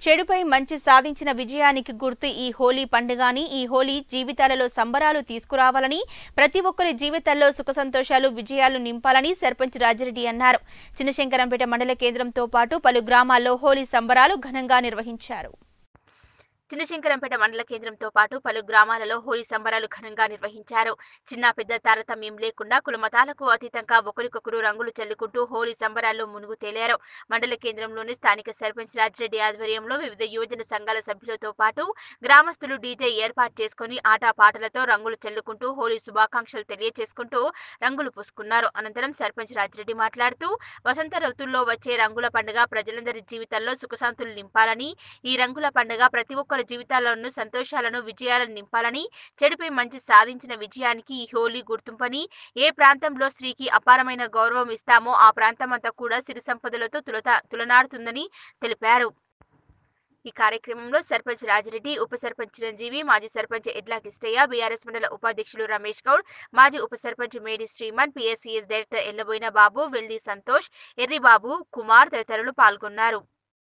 చెడుపై మంచి సాధించిన విజయానికి గుర్తు ఈ హోలీ పండుగని ఈ హోలీ జీవితాలలో సంబరాలు తీసుకురావాలని ప్రతి ఒక్కరి జీవితాల్లో సుఖ సంతోషాలు విజయాలు నింపాలని సర్పంచ్ రాజిరెడ్డి అన్నారు. చిన్నశంకరంపేట మండల కేంద్రంతో పాటు పలు గ్రామాల్లో హోలీ సంబరాలు ఘనంగా నిర్వహించారు. చిన్నశంకరంపేట మండల కేంద్రంతో పాటు పలు గ్రామాలలో హోలీ సంబరాలు ఘనంగా నిర్వహించారు. చిన్న పెద్ద తారతమ్యం లేకుండా కులమతాలకు అతీతంగా ఒకరికొకరు రంగులు చల్లుకుంటూ హోలీ సంబరాల్లో మునుగు తేలారు. మండల కేంద్రంలోని స్థానిక సర్పంచ్ రాజిరెడ్డి ఆధ్వర్యంలో వివిధ యువజన సంఘాల సభ్యులతో పాటు గ్రామస్తులు డీజే ఏర్పాటు చేసుకుని ఆటపాటలతో రంగులు చల్లుకుంటూ హోలీ శుభాకాంక్షలు తెలియజేసుకుంటూ రంగులు పూసుకున్నారు. అనంతరం సర్పంచ్ రాజిరెడ్డి మాట్లాడుతూ వసంత ఋతువుల్లో వచ్చే రంగుల పండుగ ప్రజలందరి జీవితాల్లో సుఖశాంతులు నింపాలని, ఈ రంగుల పండుగ ప్రతి ఒక్కరి జీవితాలను సంతోషాలను విజయాలను నింపాలని, చెడుపై మంచి సాధించిన విజయానికి ఈ హోలీ గుర్తింపని, ఏ ప్రాంతంలో స్త్రీకి అపారమైన గౌరవం ఇస్తామో ఆ ప్రాంతమంతా కూడా సిరి సంపదలతో తులనాడుతుందని తెలిపారు. ఈ కార్యక్రమంలో సర్పంచ్ రాజిరెడ్డి, ఉప సర్పంచ్ చిరంజీవి, మాజీ సర్పంచ్ ఎడ్ల కిష్టయ్య, బీఆర్ఎస్ మండల ఉపాధ్యక్షులు రమేష్ గౌడ్, మాజీ ఉప సర్పంచ్ మేడి శ్రీమన్, పిఎస్సిఎస్ డైరెక్టర్ ఎల్లబోయిన బాబు, వెల్ది సంతోష్, ఎర్రిబాబు, కుమార్ తదితరులు పాల్గొన్నారు.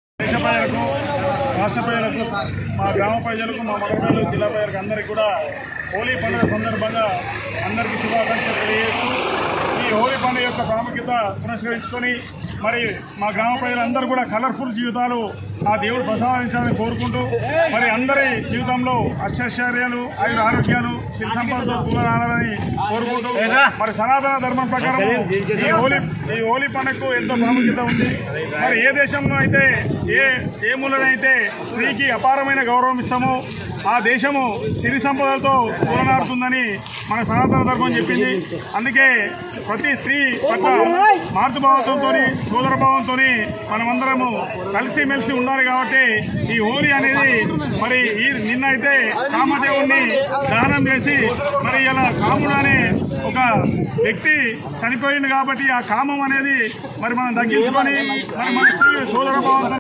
రాష్ట్ర ప్రజలకు, మా గ్రామ ప్రజలకు, మా మండల జిల్లా ప్రజలకు అందరికీ కూడా హోలీ పండుగ సందర్భంగా అందరికీ శుభాకాంక్షలు తెలియజేస్తూ ఈ హోలీ పండుగ యొక్క ప్రాముఖ్యత పురస్కరించుకొని మరి మా గ్రామ ప్రజలందరూ కూడా కలర్ఫుల్ జీవితాలు ఆ దేవుడు ప్రసాదించాలని కోరుకుంటూ మరి అందరి జీవితంలో అష్టైశ్వర్యాలు, ఆరోగ్యాలు, సిరి సంపదతో కూడాలని కోరుకుంటూ మరి సనాతన ధర్మం ప్రకారం ఈ హోలీ పండుగకు ఎంతో ప్రాముఖ్యత ఉంది. మరి ఏ దేశంలో అయితే ఏ మూలనైతే స్త్రీకి అపారమైన గౌరవం ఇస్తామో ఆ దేశము సిరి సంపదలతో కూలనాడుతుందని మన సనాతన ధర్మం చెప్పింది. అందుకే ప్రతి స్త్రీ పట్ల మాతృభావంతో, సోదరభావంతో మనమందరము కలిసిమెలిసి ఉండాలి. కాబట్టి ఈ హోలీ అనేది మరి నిన్న అయితే కామదేవుణ్ణి దహనం చేసి మరి ఇలా కాముడు అనే ఒక వ్యక్తి చనిపోయింది. కాబట్టి ఆ కామం అనేది మరి మనం తగ్గించుకొని మరి మన సోదరభావంతో